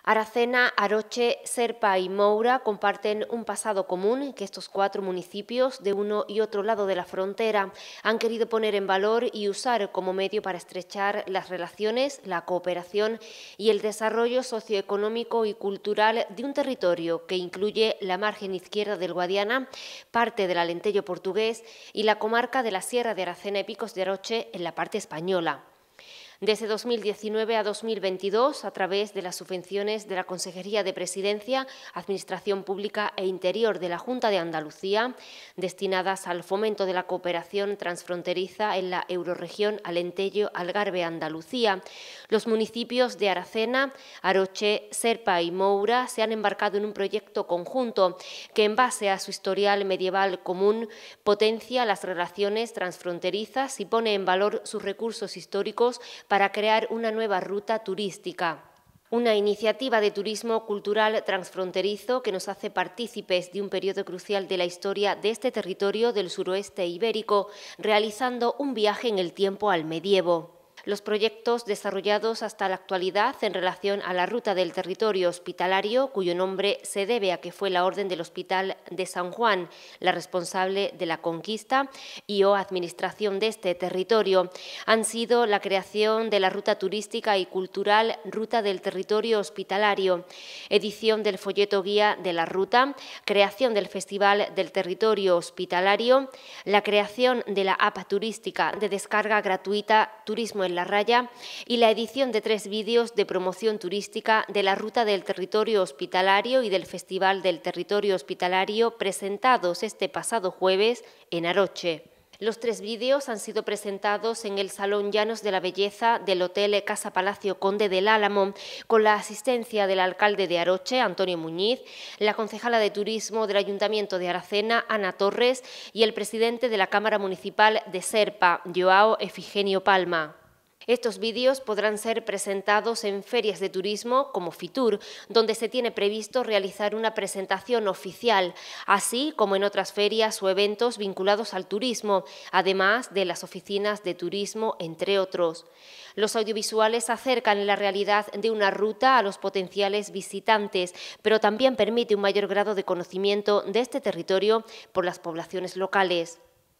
Aracena, Aroche, Serpa y Moura comparten un pasado común que estos 4 municipios de uno y otro lado de la frontera han querido poner en valor y usar como medio para estrechar las relaciones, la cooperación y el desarrollo socioeconómico y cultural de un territorio que incluye la margen izquierda del Guadiana, parte del Alentejo portugués y la comarca de la Sierra de Aracena y Picos de Aroche en la parte española. Desde 2019 a 2022, a través de las subvenciones de la Consejería de Presidencia, Administración Pública e Interior de la Junta de Andalucía, destinadas al fomento de la cooperación transfronteriza en la eurorregión Alentejo-Algarve-Andalucía, los municipios de Aracena, Aroche, Serpa y Moura se han embarcado en un proyecto conjunto que, en base a su historial medieval común, potencia las relaciones transfronterizas y pone en valor sus recursos históricos para crear una nueva ruta turística. Una iniciativa de turismo cultural transfronterizo que nos hace partícipes de un periodo crucial de la historia de este territorio del suroeste ibérico, realizando un viaje en el tiempo al medievo. Los proyectos desarrollados hasta la actualidad en relación a la ruta del territorio hospitalario, cuyo nombre se debe a que fue la Orden del Hospital de San Juan la responsable de la conquista y o administración de este territorio, han sido la creación de la ruta turística y cultural Ruta del Territorio Hospitalario, edición del folleto guía de la ruta, creación del Festival del Territorio Hospitalario, la creación de la app turística de descarga gratuita Turismo en la Raya y la edición de 3 vídeos de promoción turística de la Ruta del Territorio Hospitalario y del Festival del Territorio Hospitalario presentados este pasado jueves en Aroche. Los 3 vídeos han sido presentados en el Salón Llanos de la Belleza del Hotel Casa Palacio Conde del Álamo, con la asistencia del alcalde de Aroche, Antonio Muñiz, la concejala de Turismo del Ayuntamiento de Aracena, Ana Torres, y el presidente de la Cámara Municipal de Serpa, Joao Efigenio Palma. Estos vídeos podrán ser presentados en ferias de turismo como Fitur, donde se tiene previsto realizar una presentación oficial, así como en otras ferias o eventos vinculados al turismo, además de las oficinas de turismo, entre otros. Los audiovisuales acercan la realidad de una ruta a los potenciales visitantes, pero también permite un mayor grado de conocimiento de este territorio por las poblaciones locales.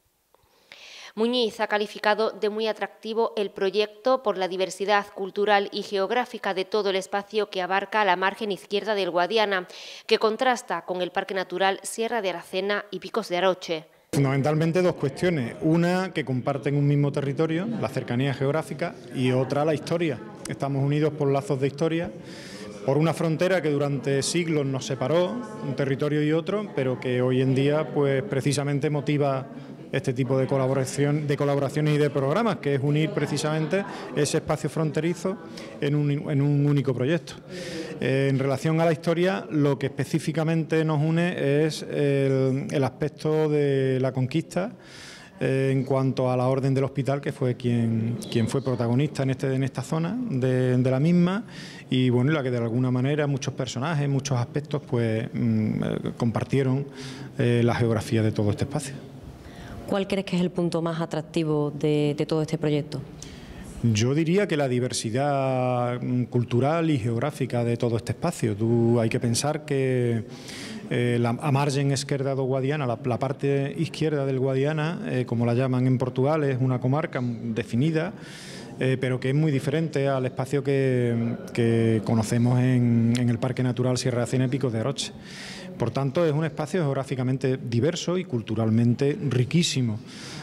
Muñiz ha calificado de muy atractivo el proyecto por la diversidad cultural y geográfica de todo el espacio que abarca la margen izquierda del Guadiana, que contrasta con el Parque Natural Sierra de Aracena y Picos de Aroche. Fundamentalmente 2 cuestiones, una que comparten un mismo territorio, la cercanía geográfica, y otra la historia. Estamos unidos por lazos de historia, por una frontera que durante siglos nos separó, un territorio y otro, pero que hoy en día pues precisamente motiva este tipo de colaboraciones y de programas, que es unir precisamente ese espacio fronterizo en un único proyecto. En relación a la historia, lo que específicamente nos une es el aspecto de la conquista, en cuanto a la Orden del Hospital, que fue quien fue protagonista en esta zona de la misma, y bueno, la que de alguna manera muchos personajes, muchos aspectos pues compartieron la geografía de todo este espacio. ¿Cuál crees que es el punto más atractivo de todo este proyecto? Yo diría que la diversidad cultural y geográfica de todo este espacio. Hay que pensar que a margen izquierda do Guadiana, la parte izquierda del Guadiana, como la llaman en Portugal, es una comarca definida, pero que es muy diferente al espacio que conocemos en el Parque Natural Sierra de Aracena y Picos de Aroche. Por tanto, es un espacio geográficamente diverso y culturalmente riquísimo.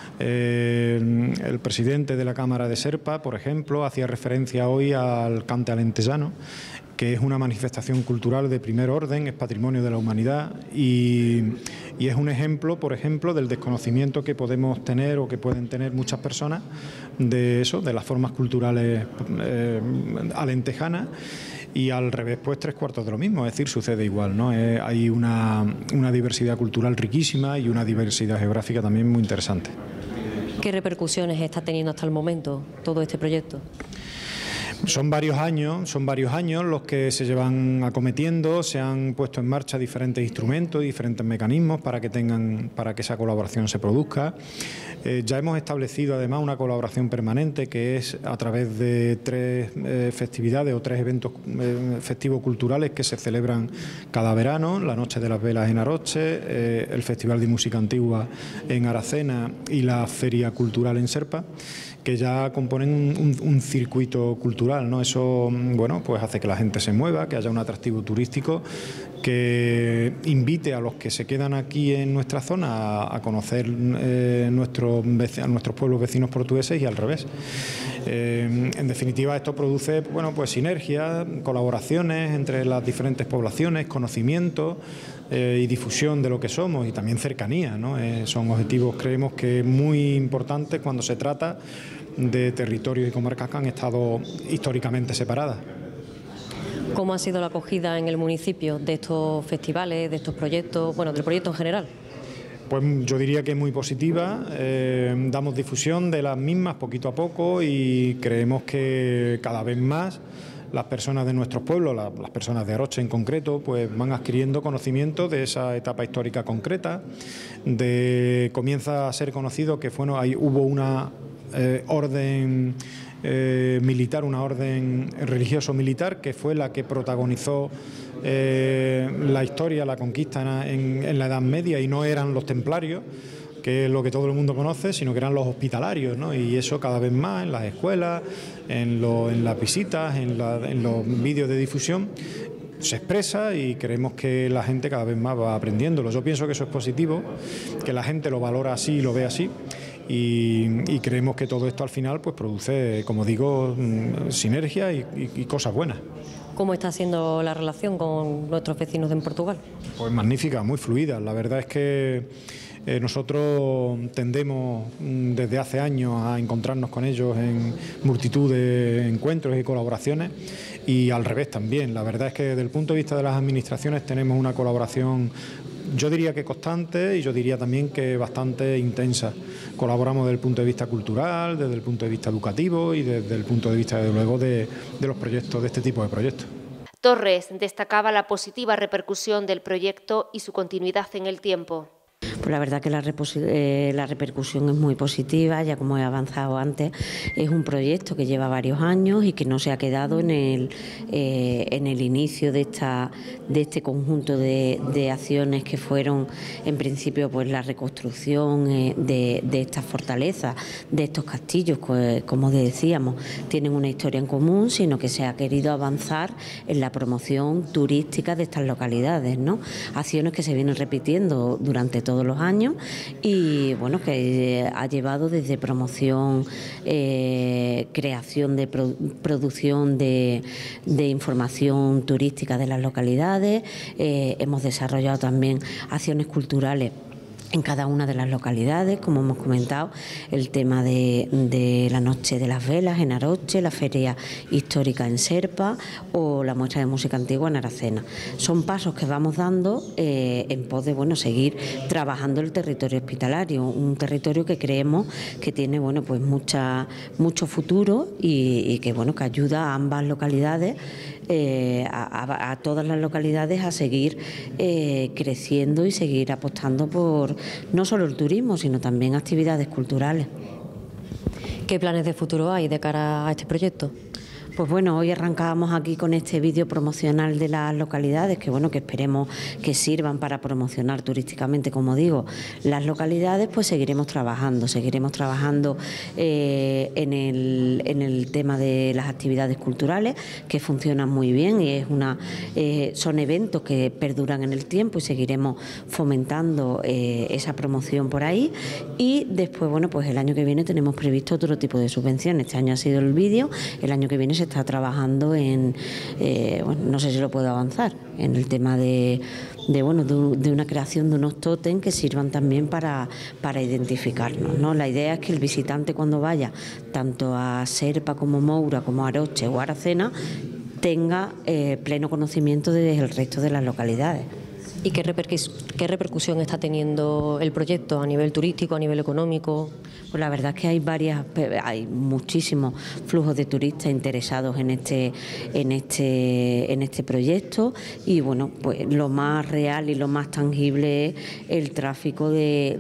El presidente de la Cámara de Serpa, por ejemplo, hacía referencia hoy al cante alentejano, que es una manifestación cultural de primer orden, es patrimonio de la humanidad y es un ejemplo, por ejemplo, del desconocimiento que podemos tener o que pueden tener muchas personas de eso, de las formas culturales alentejanas. Y al revés, pues 3/4 de lo mismo, es decir, sucede igual, ¿no? Hay una diversidad cultural riquísima y una diversidad geográfica también muy interesante. ¿Qué repercusiones está teniendo hasta el momento todo este proyecto? Son varios años los que se llevan acometiendo, se han puesto en marcha diferentes instrumentos y diferentes mecanismos para que esa colaboración se produzca. Ya hemos establecido además una colaboración permanente que es a través de 3 festividades o 3 eventos festivos culturales que se celebran cada verano: la Noche de las Velas en Aroche, el Festival de Música Antigua en Aracena y la Feria Cultural en Serpa, que ya componen un circuito cultural, ¿no? Eso, bueno, pues hace que la gente se mueva, que haya un atractivo turístico, que invite a los que se quedan aquí en nuestra zona a conocer a nuestros pueblos vecinos portugueses y al revés. En definitiva, esto produce, bueno, pues sinergias, colaboraciones entre las diferentes poblaciones, conocimiento y difusión de lo que somos, y también cercanía, ¿no? Son objetivos, creemos, que muy importantes cuando se trata de territorios y comarcas que han estado históricamente separadas. ¿Cómo ha sido la acogida en el municipio de estos festivales, de estos proyectos, bueno, del proyecto en general? Pues yo diría que es muy positiva, damos difusión de las mismas poquito a poco y creemos que cada vez más las personas de nuestros pueblos, las personas de Aroche en concreto, pues van adquiriendo conocimiento de esa etapa histórica concreta, comienza a ser conocido que hubo una orden militar, una orden religioso-militar, que fue la que protagonizó la historia, la conquista en la Edad Media, y no eran los templarios, que es lo que todo el mundo conoce, sino que eran los hospitalarios, ¿no? Y eso cada vez más en las escuelas, en las visitas, en los vídeos de difusión se expresa, y creemos que la gente cada vez más va aprendiéndolo. Yo pienso que eso es positivo, que la gente lo valora así y lo ve así, y creemos que todo esto al final pues produce, como digo, sinergia y cosas buenas. ¿Cómo está siendo la relación con nuestros vecinos en Portugal? Pues magnífica, muy fluida. La verdad es que nosotros tendemos desde hace años a encontrarnos con ellos en multitud de encuentros y colaboraciones, y al revés también. La verdad es que desde el punto de vista de las administraciones tenemos una colaboración, yo diría que constante, y yo diría también que bastante intensa. Colaboramos desde el punto de vista cultural, desde el punto de vista educativo y desde el punto de vista, desde luego, de los proyectos, de este tipo de proyectos. Torres destacaba la positiva repercusión del proyecto y su continuidad en el tiempo. Pues la verdad que la repercusión es muy positiva. Ya como he avanzado antes, es un proyecto que lleva varios años y que no se ha quedado en el inicio de este conjunto de acciones que fueron en principio pues la reconstrucción de estas fortalezas, de estos castillos, como decíamos, tienen una historia en común, sino que se ha querido avanzar en la promoción turística de estas localidades, ¿no? Acciones que se vienen repitiendo durante todos los años, y bueno, que ha llevado desde promoción, creación de producción de información turística de las localidades. Hemos desarrollado también acciones culturales en cada una de las localidades, como hemos comentado, el tema de la Noche de las Velas en Aroche, la Feria Histórica en Serpa o la Muestra de Música Antigua en Aracena. Son pasos que vamos dando en pos de seguir trabajando el territorio hospitalario, un territorio que creemos que tiene pues mucho futuro y que que ayuda a ambas localidades, a todas las localidades, a seguir creciendo y seguir apostando por no solo el turismo, sino también actividades culturales. ¿Qué planes de futuro hay de cara a este proyecto? Pues bueno, hoy arrancábamos aquí con este vídeo promocional de las localidades, que esperemos que sirvan para promocionar turísticamente, como digo, las localidades. Pues seguiremos trabajando en el tema de las actividades culturales, que funcionan muy bien, y son eventos que perduran en el tiempo, y seguiremos fomentando esa promoción por ahí. Y después, pues el año que viene tenemos previsto otro tipo de subvenciones. Este año ha sido el vídeo, el año que viene se está trabajando en, no sé si lo puedo avanzar, en el tema de una creación de unos tótem que sirvan también para identificarnos, ¿no? La idea es que el visitante, cuando vaya tanto a Serpa como Moura, como Aroche o Aracena, tenga pleno conocimiento del resto de las localidades. ¿Y qué repercusión está teniendo el proyecto a nivel turístico, a nivel económico? Pues la verdad es que hay muchísimos flujos de turistas interesados en este proyecto y bueno, pues lo más real y lo más tangible es el tráfico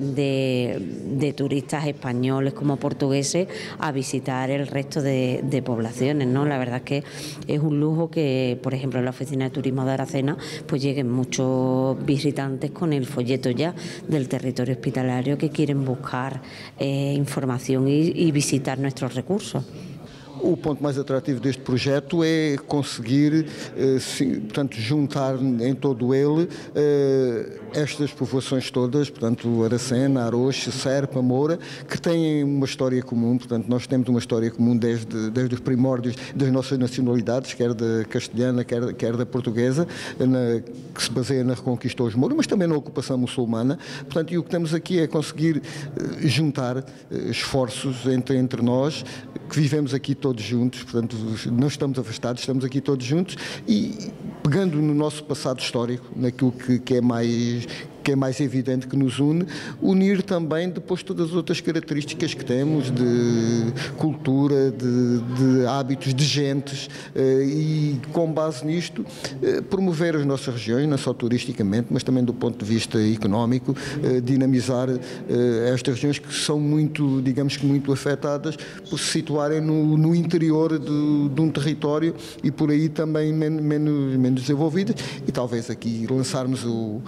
de turistas españoles como portugueses a visitar el resto de poblaciones, ¿no? La verdad es que es un lujo que, por ejemplo, en la Oficina de Turismo de Aracena pues lleguen muchos visitantes con el folleto ya del territorio hospitalario que quieren buscar información y visitar nuestros recursos. O ponto mais atrativo deste projeto é conseguir, portanto, juntar em todo ele estas povoações todas, portanto, Aracena, Aroche, Serpa, Moura, que têm uma história comum. Portanto, nós temos uma história comum desde os primórdios das nossas nacionalidades, quer da castelhana, quer da portuguesa, que se baseia na reconquista aos mouros, mas também na ocupação muçulmana. Portanto, e o que temos aqui é conseguir juntar esforços entre nós, que vivemos aqui todos juntos, portanto, não estamos afastados, estamos aqui todos juntos e pegando no nosso passado histórico, naquilo que é mais evidente que nos une, unir também depois todas as outras características que temos de cultura, de hábitos, de gentes e com base nisto promover as nossas regiões, não só turisticamente, mas também do ponto de vista económico, dinamizar estas regiões que são muito, digamos que muito afetadas por se situarem no interior de um território e por aí também menos desenvolvidas e talvez aqui lançarmos o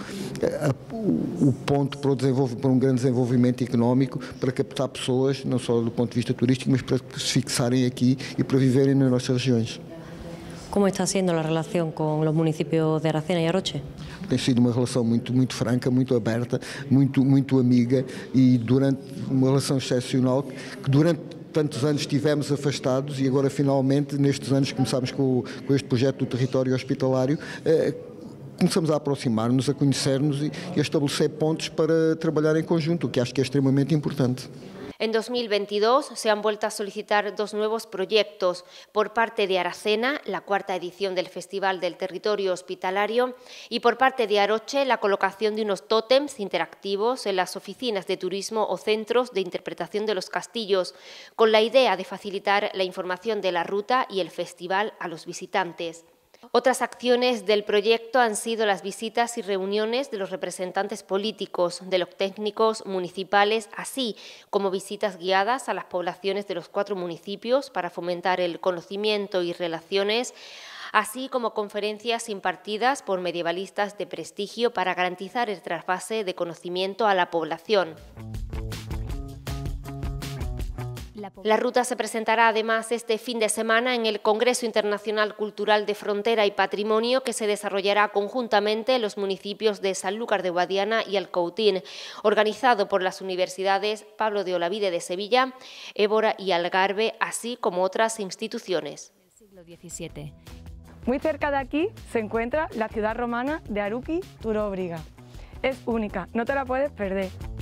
ponto para um grande desenvolvimento económico, para captar pessoas, não só do ponto de vista turístico, mas para que se fixarem aqui e para viverem nas nossas regiões. ¿Cómo está siendo la relación con los municipios de Aracena y Aroche? Tem sido uma relação muito franca, muito aberta, muito amiga e durante uma relação excepcional que durante tantos anos estivemos afastados e agora finalmente nestes anos começámos com este projeto do território hospitalário. Começamos a aproximar-nos, a conhecer-nos e a estabelecer pontos para trabalhar em conjunto, o que acho que é extremamente importante. En 2022 se han vuelto a solicitar 2 nuevos proyectos por parte de Aracena, la 4ª edición del Festival del Territorio Hospitalario, y por parte de Aroche la colocación de unos tótems interactivos en las oficinas de turismo o centros de interpretación de los castillos, con la idea de facilitar la información de la ruta y el festival a los visitantes. Otras acciones del proyecto han sido las visitas y reuniones de los representantes políticos, de los técnicos municipales, así como visitas guiadas a las poblaciones de los 4 municipios para fomentar el conocimiento y relaciones, así como conferencias impartidas por medievalistas de prestigio para garantizar el trasvase de conocimiento a la población. La ruta se presentará además este fin de semana en el Congreso Internacional Cultural de Frontera y Patrimonio que se desarrollará conjuntamente en los municipios de Sanlúcar de Guadiana y Alcoutín, organizado por las universidades Pablo de Olavide de Sevilla, Évora y Algarve, así como otras instituciones. Del siglo XVII. Muy cerca de aquí se encuentra la ciudad romana de Aruki Turóbriga. Es única, no te la puedes perder.